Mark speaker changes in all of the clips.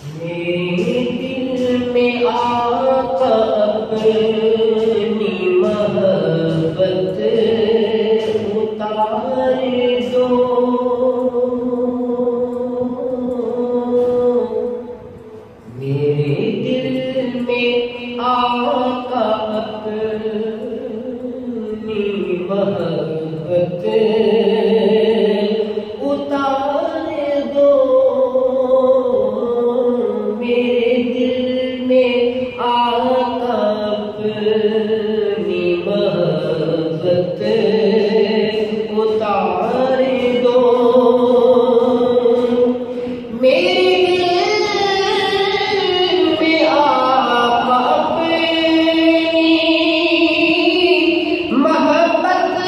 Speaker 1: मेरे दिल में आका अपनी मोहब्बत उतार दो। मेरे दिल में आका अपनी मोहब्बत उतार दो। मेरे दिल में आका अपनी मोहब्बत उतार दो। मेरे दिल में आका अपनी मोहब्बत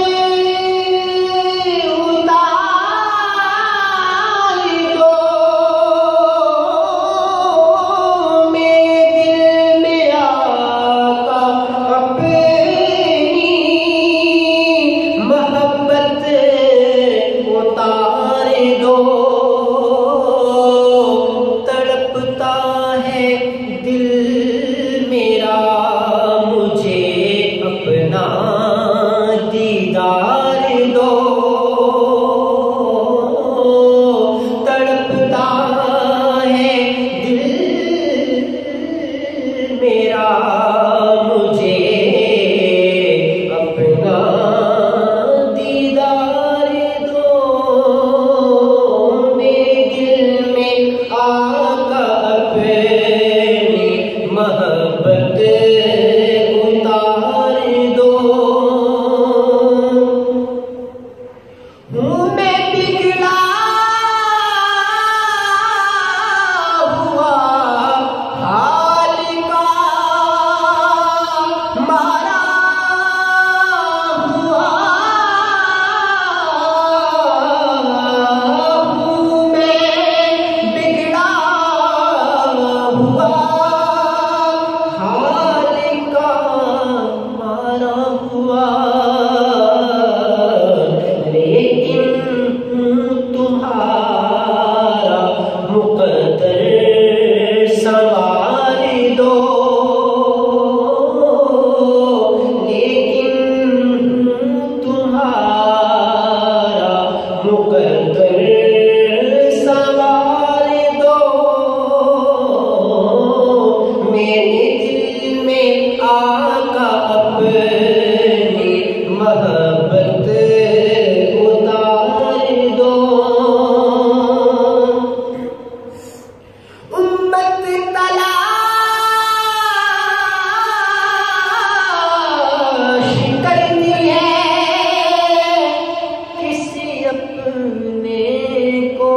Speaker 1: उतार दो। मेरे दिल में आका अपनी मोहब्बत उतार दो। तड़पता है दिल मेरा, मुझे अपना दीदार दो। तड़पता है दिल मेरा, मुझे अपना दीदार दो। मेरे दिल में आका अपनी मोहब्बत उतार दो। हूँ मैं बिगड़ा हुआ हाल का, मारा हुआ हूँ मैं बिगड़ा हुआ हाल का, मारा हुआ। लेकिन तुम्हारा मुकद्दर संवार दो। लेकिन तुम्हारा मुकद्दर संवार दो। मेरे दिल में आका अपनी मोहब्बत उतार दो। उम्मत तलाश करती है किसी अपने को।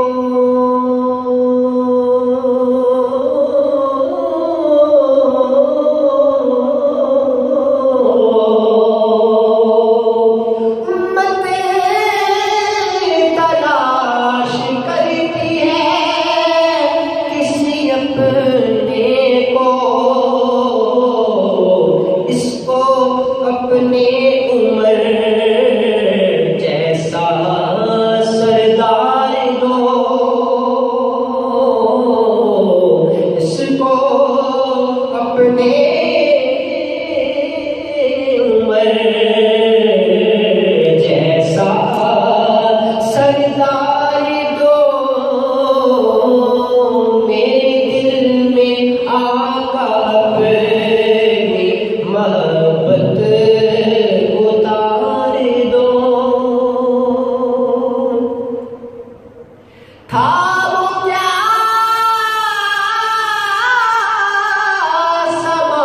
Speaker 1: उम्मत तलाश करती है किसी अपने को। इसको अपने उम्र जैसा सरदार दो। इसको अपने उम्र जैसा सरदार दो। मेरे दिल में आका अपनी मोहब्बत उतार दो। था वो प्यार समा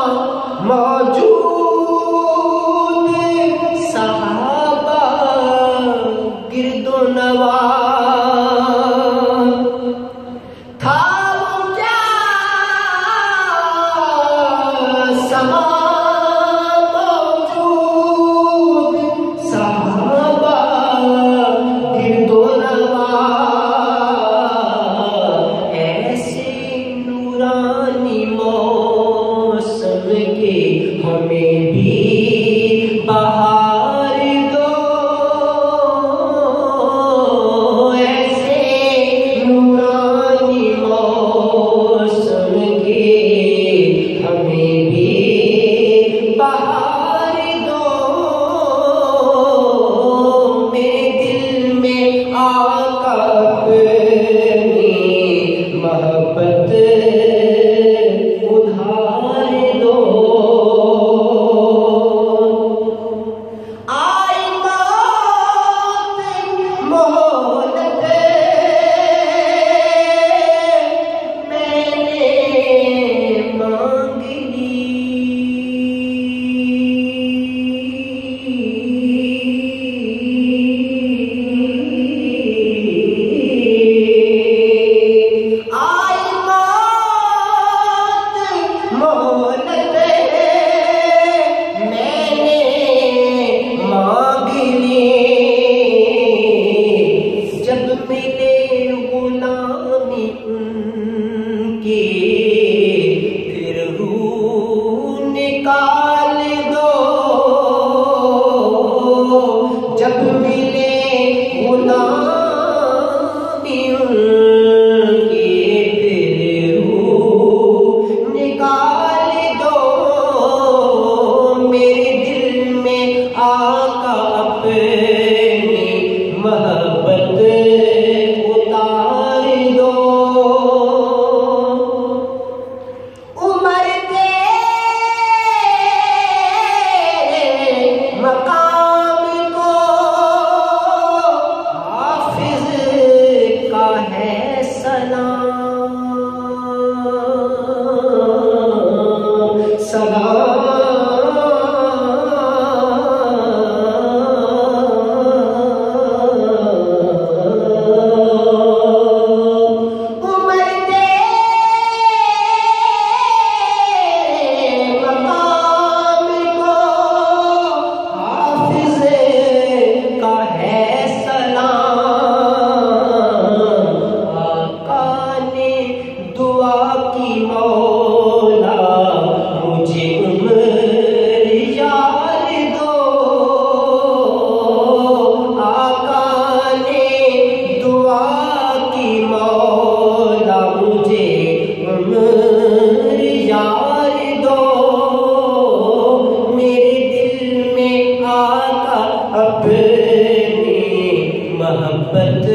Speaker 1: मौजूद, सहाबा गिरदो नवा। था वो प्यार समा मौजूद, सहाबा गिरदो नवा। अपनी मोहब्बत